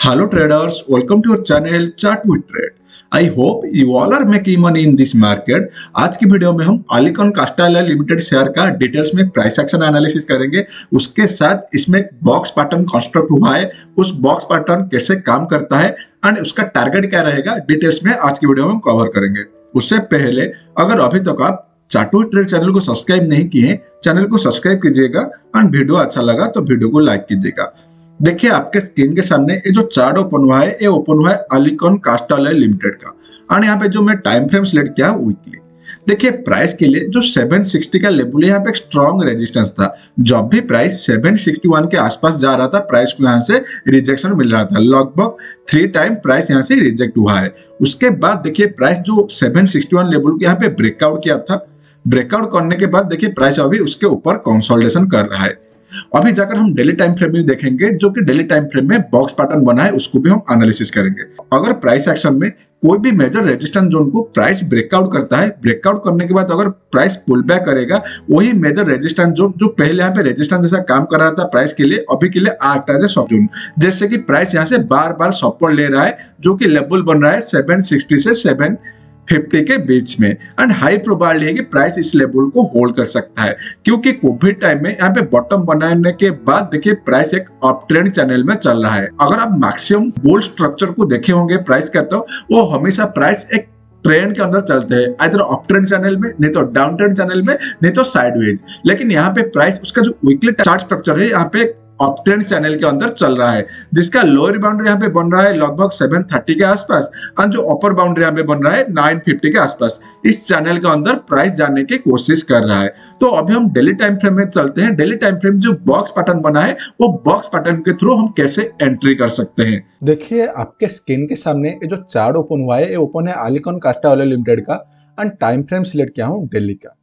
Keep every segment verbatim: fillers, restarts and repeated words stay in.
Hello traders, welcome to your channel Chart with Trade. I hope you all are making money in this market. आज की video में हम Alicon Casta limited share का details में price action analysis करेंगे। उसके साथ इसमें एक बॉक्स पैटर्न कंस्ट्रक्ट हुआ है, उस बॉक्स पैटर्न कैसे काम करता है एंड उसका टारगेट क्या रहेगा, डिटेल्स में आज की वीडियो में हम कवर करेंगे। उससे पहले अगर अभी तक आप चार्ट विद ट्रेड चैनल को सब्सक्राइब नहीं किए हैं, चैनल को सब्सक्राइब कीजिएगा एंड वीडियो अच्छा लगा तो वीडियो को लाइक कीजिएगा। देखिए आपके स्क्रीन के सामने ये जो चार्ट ओपन हुआ है, ये ओपन हुआ है अलीकॉन कास्टा लिमिटेड का। और यहाँ पे जो मैं टाइम फ्रेम सिलेक्ट किया वीकली, देखिए प्राइस के लिए जो सात सौ साठ का लेवल है, यहाँ पे एक स्ट्रॉन्ग रेजिस्टेंस था। जब भी प्राइस सात सौ इकसठ के आसपास जा रहा था, प्राइस को यहाँ से रिजेक्शन मिल रहा था। लगभग थ्री टाइम प्राइस यहाँ से रिजेक्ट हुआ है। उसके बाद देखिए प्राइस जो सात सौ इकसठ लेवल के यहाँ पे ब्रेकआउट किया था, ब्रेकआउट करने के बाद देखिए प्राइस अभी उसके ऊपर कंसोलिडेशन कर रहा है। अभी जाकर हम डेली टाइम फ्रेम में देखेंगे, जो कि डेली टाइम फ्रेम में बॉक्स पैटर्न बना है, उसको भी हम एनालिसिस करेंगे। अगर प्राइस एक्शन में कोई भी मेजर रेजिस्टेंस जोन को प्राइस ब्रेकआउट करता है, ब्रेकआउट करने के बाद अगर प्राइस पुल बैक करेगा, वही मेजर रेजिस्टेंस जोन जो पहले यहाँ पे रेजिस्टेंस जैसा काम कर रहा था प्राइस के लिए, अभी के लिए आता है सब जोन। जैसे कि प्राइस यहाँ से बार बार सपोर्ट ले रहा है, जो कि लेवल बन रहा है सात सौ साठ से सात सौ पचास के बीच में। एंड हाई प्रोबेबिलिटी है कि प्राइस इस लेवल को होल्ड कर सकता है, क्योंकि कोविड टाइम में यहाँ पे बॉटम बनाने के बाद देखिए प्राइस एक अप ट्रेंड चैनल में चल रहा है। अगर आप मैक्सिमम बुल स्ट्रक्चर को देखे होंगे प्राइस का, तो वो हमेशा प्राइस एक ट्रेंड के अंदर चलते हैं, इधर अप ट्रेंड चैनल में, नहीं तो डाउन ट्रेंड चैनल में, नहीं तो साइडवेज। लेकिन यहाँ पे प्राइस उसका जो वीकली चार्ट स्ट्रक्चर है, यहाँ पे अप ट्रेंड चैनल के अंदर चल रहा है, जिसका लोअर बाउंड्री यहाँ पे बन रहा है लगभग सात सौ तीस के आसपास, और जो अपर बाउंड्री यहाँ पे बन रहा है नौ सौ पचास के आसपास। इस चैनल के अंदर प्राइस जाने की कोशिश कर रहा है। तो अभी हम डेली टाइम फ्रेम में चलते हैं। डेली टाइम फ्रेम जो बॉक्स पैटर्न बना है, वो बॉक्स पैटर्न के थ्रू हम कैसे एंट्री कर सकते हैं। देखिए आपके स्क्रीन के सामने ये जो चार्ट ओपन हुआ है, ये ओपन है अलीकॉन कास्टा लिमिटेड का, एंड टाइम फ्रेम सिलेक्ट किया हूँ डेली का।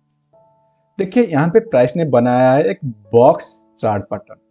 देखिए यहाँ पे प्राइस ने बनाया है एक box chart pattern.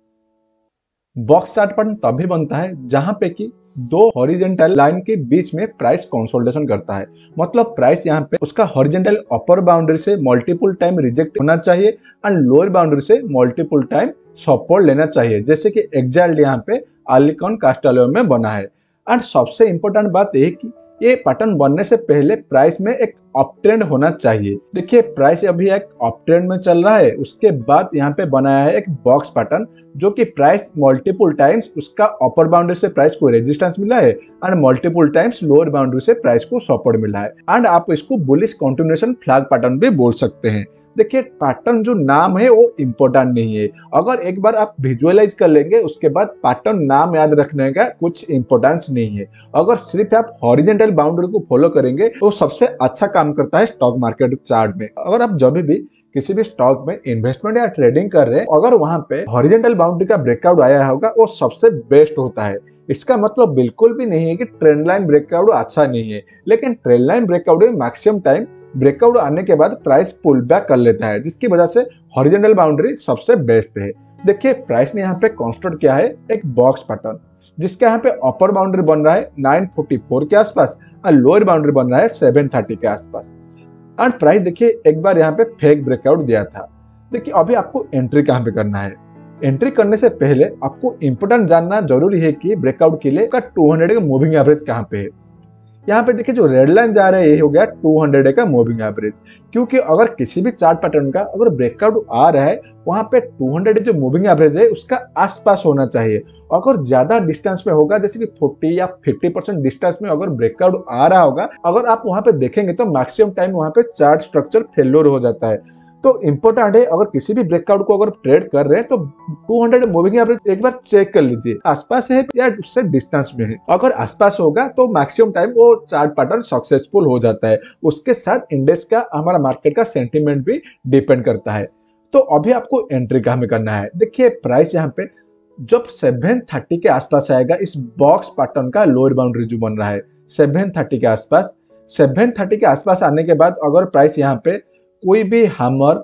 Box chart pattern तभी बनता है जहां पे कि दो हॉरिजॉन्टल लाइन के बीच में प्राइस कंसोलिडेशन करता है। मतलब प्राइस यहाँ पे उसका हॉरिजॉन्टल अपर बाउंड्री से मल्टीपल टाइम रिजेक्ट होना चाहिए एंड लोअर बाउंड्री से मल्टीपल टाइम सपोर्ट लेना चाहिए, जैसे कि एग्जैक्टली यहाँ पे अलीकॉन कास्टा में बना है। एंड सबसे इंपॉर्टेंट बात यह कि ये पैटर्न बनने से पहले प्राइस में एक अप ट्रेंड होना चाहिए। देखिए प्राइस अभी एक अप ट्रेंड में चल रहा है, उसके बाद यहाँ पे बनाया है एक बॉक्स पैटर्न, जो कि प्राइस मल्टीपल टाइम्स उसका अपर बाउंड्री से प्राइस को रेजिस्टेंस मिला है and multiple times lower boundary से प्राइस को सपोर्ट मिला है। एंड आप इसको बुलिश कंटिन्यूएशन फ्लैग पैटर्न भी बोल सकते हैं। देखिए पैटर्न जो नाम है वो इम्पोर्टेंट नहीं है, अगर एक बार आप विजुअलाइज कर लेंगे उसके बाद पैटर्न नाम याद रखने का कुछ इंपॉर्टेंस नहीं है। अगर सिर्फ आप हॉरिजॉन्टल बाउंड्री को फॉलो करेंगे तो सबसे अच्छा काम करता है स्टॉक मार्केट चार्ट में। अगर आप जब भी किसी भी स्टॉक में इन्वेस्टमेंट या ट्रेडिंग कर रहे हैं, अगर वहां पे हॉरिजॉन्टल बाउंड्री का ब्रेकआउट आया होगा, वो सबसे बेस्ट होता है। इसका मतलब बिल्कुल भी नहीं है कि ट्रेंड लाइन ब्रेकआउट अच्छा नहीं है, लेकिन ट्रेंड लाइन ब्रेकआउट में मैक्सिमम टाइम ब्रेकआउट आने के बाद प्राइस पुल बैक कर लेता है, जिसकी वजह से हॉरिजॉन्टल बाउंड्री सबसे बेस्ट है। देखिए प्राइस ने यहाँ पे कंस्ट्रक्ट किया है एक बॉक्स पैटर्न, जिसका यहाँ पे अपर बाउंड्री बन रहा है नौ सौ चौवालीस के आसपास और लोअर बाउंड्री बन रहा है सात सौ तीस के आसपास। एंड प्राइस देखिए एक बार यहाँ पे फेक ब्रेकआउट दिया था। देखिए अभी आपको एंट्री कहाँ पे करना है। एंट्री करने से पहले आपको इंपोर्टेंट जानना जरूरी है कि ब्रेकआउट के लिए का दो सौ का मूविंग एवरेज कहाँ पे है। यहाँ पे देखिए जो रेड लाइन जा रहा है, ये हो गया दो सौ का मूविंग एवरेज। क्योंकि अगर किसी भी चार्ट पैटर्न का अगर ब्रेकआउट आ रहा है, वहां पे दो सौ जो मूविंग एवरेज है उसका आसपास होना चाहिए। अगर ज्यादा डिस्टेंस में होगा, जैसे कि चालीस या पचास परसेंट डिस्टेंस में अगर ब्रेकआउट आ रहा होगा, अगर आप वहां पे देखेंगे तो मैक्सिमम टाइम वहां पे चार्ट स्ट्रक्चर फेल्योर हो जाता है। तो इंपॉर्टेंट है, अगर किसी भी ब्रेकआउट को अगर ट्रेड कर रहे हैं तो दो सौ मूविंग एवरेज एक बार चेक कर लीजिए, आसपास है या उससे डिस्टेंस में है। अगर आसपास होगा तो मैक्सिमम टाइम वो चार्ट पैटर्न सक्सेसफुल हो जाता है। उसके साथ इंडेक्स का, हमारा मार्केट का सेंटीमेंट भी डिपेंड करता है। तो अभी आपको एंट्री कहाँ में करना है। देखिए प्राइस यहाँ पे जब सात सौ तीस के आसपास आएगा, इस बॉक्स पैटर्न का लोअर बाउंड्री जो बन रहा है सात सौ तीस के आसपास, सात सौ तीस के आसपास आने के बाद अगर प्राइस यहाँ पे कोई भी हैमर,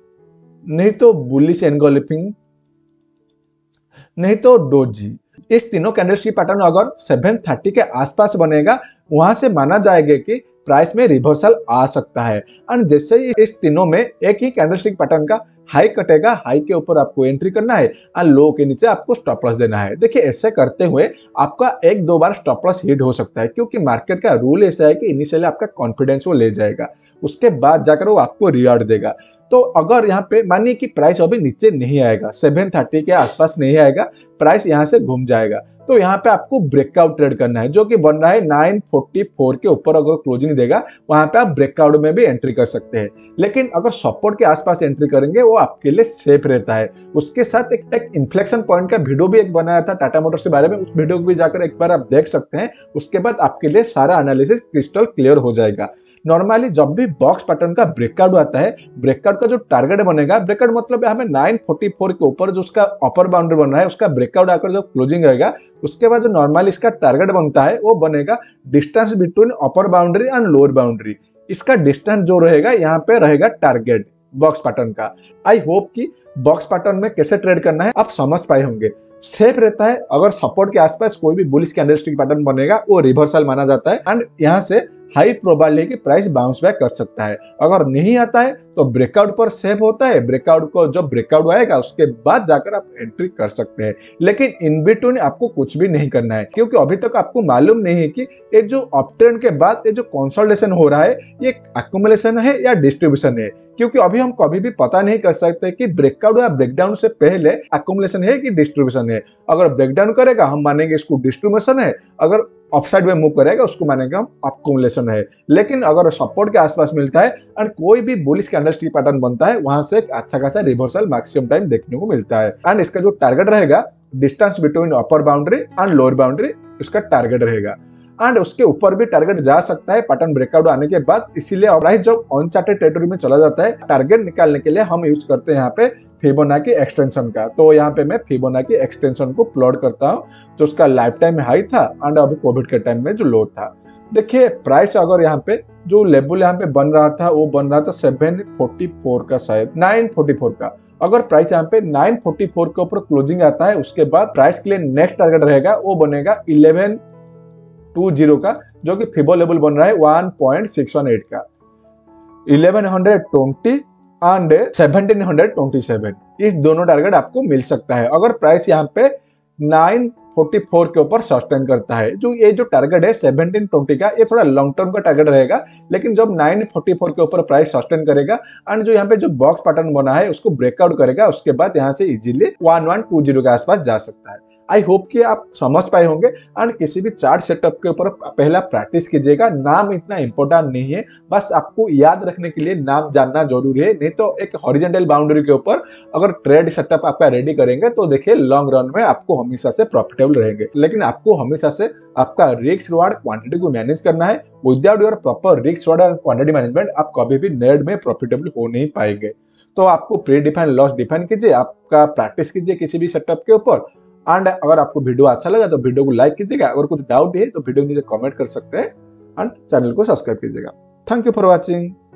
नहीं तो बुलिश एनगल्फिंग, नहीं तो डोजी, इस तीनों कैंडल्स की पैटर्न अगर सात सौ तीस के आसपास बनेगा, वहां से माना जाएगा कि प्राइस में रिवर्सल आ सकता है। एंड जैसे ही इस तीनों में एक ही कैंडलस्टिक पैटर्न का हाई कटेगा, हाई के ऊपर आपको एंट्री करना है और लो के नीचे आपको स्टॉप लॉस देना है। देखिए ऐसे करते हुए आपका एक दो बार स्टॉप लॉस हिट हो सकता है, क्योंकि मार्केट का रूल ऐसा है कि इनिशियली आपका कॉन्फिडेंस वो ले जाएगा, उसके बाद जाकर वो आपको रिवार्ड देगा। तो अगर यहाँ पे मानिए कि प्राइस अभी नीचे नहीं आएगा, सेवन थर्टी के आसपास नहीं आएगा, प्राइस यहाँ से घूम जाएगा, तो यहाँ पे आपको ब्रेकआउट ट्रेड करना है, जो कि बन रहा है नाइन फोर्टी फोर के ऊपर अगर क्लोजिंग देगा वहां पे आप ब्रेकआउट में भी एंट्री कर सकते हैं। लेकिन अगर सपोर्ट के आसपास एंट्री करेंगे वो आपके लिए सेफ रहता है। उसके साथ एक, एक इन्फ्लेक्शन पॉइंट का वीडियो भी एक बनाया था टाटा मोटर्स के बारे में, उस वीडियो को भी जाकर एक बार आप देख सकते हैं। उसके बाद आपके लिए सारा एनालिसिस क्रिस्टल क्लियर हो जाएगा। नॉर्मली जब भी बॉक्स पैटर्न का ब्रेकआउट आता है, ब्रेकआउट का जो टारगेट बनेगा, ब्रेकआउट मतलब यहाँ पे नाइन फोर्टी फोर के ऊपर जो उसका अपर बाउंड्री बन रहा है, उसका ब्रेकआउट आकर जो क्लोजिंग रहेगा, उसके बाद जो नॉर्मली इसका टारगेट बनता है वो बनेगा distance between upper boundary and lower boundary. इसका डिस्टेंस जो रहेगा यहाँ पे रहेगा टारगेट बॉक्स पैटर्न का। आई होप कि बॉक्स पैटर्न में कैसे ट्रेड करना है आप समझ पाए होंगे। सेफ रहता है, अगर सपोर्ट के आसपास कोई भी बुलिश कैंडलस्टिक पैटर्न बनेगा वो रिवर्सल माना जाता है एंड यहाँ से हाई प्रोबेबिलिटी कि प्राइस बाउंस बैक कर सकता है। अगर नहीं आता है तो ब्रेकआउट पर सेफ होता है, ब्रेकआउट को जब ब्रेकआउट आएगा उसके बाद जाकर आप एंट्री कर सकते हैं। लेकिन इन बिटवीन आपको कुछ भी नहीं करना है, क्योंकि अभी तक आपको मालूम नहीं है कि ये जो अप ट्रेंड के बाद ये जो कंसोलिडेशन हो रहा है ये एक्युमुलेशन है या डिस्ट्रीब्यूशन है, क्योंकि अभी हम कभी भी पता नहीं कर सकते कि ब्रेकआउट या ब्रेकडाउन से पहले एक्युमुलेशन है कि डिस्ट्रीब्यूशन है। अगर ब्रेकडाउन करेगा हम मानेंगे इसको डिस्ट्रीब्यूशन है, अगर अपसाइड में मूव करेगा उसको मानेंगे हम एक्युमुलेशन है। लेकिन अगर सपोर्ट के आसपास मिलता है और कोई भी बुलिश कैंडलस्टिक पैटर्न बनता है, वहां से एक अच्छा खासा रिवर्सल मैक्सिमम टाइम देखने को मिलता है। एंड इसका जो टारगेट रहेगा distance between upper boundary and lower boundary, उसका टारगेट रहेगा। एंड उसके ऊपर भी टारगेट जा सकता है पैटर्न ब्रेकआउट आने के बाद। इसीलिए प्राइस जब अनचार्टेड टेरिटरी में चला जाता है, टारगेट निकालने के लिए हम यूज करते हैं यहाँ पे फिबोनाची एक्सटेंशन का। तो यहाँ पे मैं फिबोनाची एक्सटेंशन को प्लॉट करता हूँ, जो उसका लाइफ टाइम हाई था एंड अभी कोविड के टाइम में जो लो था। देखिए प्राइस अगर यहाँ पे जो लेवल यहाँ पे बन रहा था वो बन रहा था सेवन फोर्टी फोर का, शायद नाइन फोर्टी फोर का। अगर प्राइस यहाँ पे नाइन फोर्टी फोर के ऊपर क्लोजिंग आता है, उसके बाद प्राइस के लिए नेक्स्ट टारगेट रहेगा वो बनेगा इलेवन ट्वेंटी का, जो कि फिबो लेवल बन रहा है one point six one eight का, eleven twenty and seventeen twenty seven. इस दोनों टारगेट आपको मिल सकता है अगर प्राइस यहाँ पे नाइन फोर्टी फोर के ऊपर सस्टेन करता है। जो ये जो टारगेट है सेवनटीन ट्वेंटी का, ये थोड़ा लॉन्ग टर्म का टारगेट रहेगा, लेकिन जब नाइन फोर्टी फोर के ऊपर प्राइस सस्टेन करेगा एंड जो यहाँ पे जो बॉक्स पैटर्न बना है उसको ब्रेकआउट करेगा, उसके बाद यहाँ से easily one one two zero के आसपास जा सकता है। आई होप कि आप समझ पाए होंगे। एंड किसी भी चार्ट सेटअप के ऊपर पहला प्रैक्टिस कीजिएगा। नाम इतना इंपॉर्टेंट नहीं है, बस आपको याद रखने के लिए नाम जानना जरूरी है। नहीं तो एक हॉरिजॉन्टल बाउंड्री के ऊपर अगर ट्रेड सेटअप आपका रेडी करेंगे तो देखिए लॉन्ग रन में आपको हमेशा से प्रॉफिटेबल रहेंगे। लेकिन आपको हमेशा से आपका रिस्क रिवार्ड क्वांटिटी को मैनेज करना है। Without your proper risk reward and quantity management आप कभी भी नेट में प्रॉफिटेबल हो नहीं पाएंगे। तो आपको प्री डिफाइन लॉस डिफाइन कीजिए, आपका प्रैक्टिस कीजिए किसी भी सेटअप के ऊपर। एंड अगर आपको वीडियो अच्छा लगा तो वीडियो को लाइक कीजिएगा, अगर कुछ डाउट है तो वीडियो नीचे कमेंट कर सकते हैं एंड चैनल को सब्सक्राइब कीजिएगा। Thank you for watching.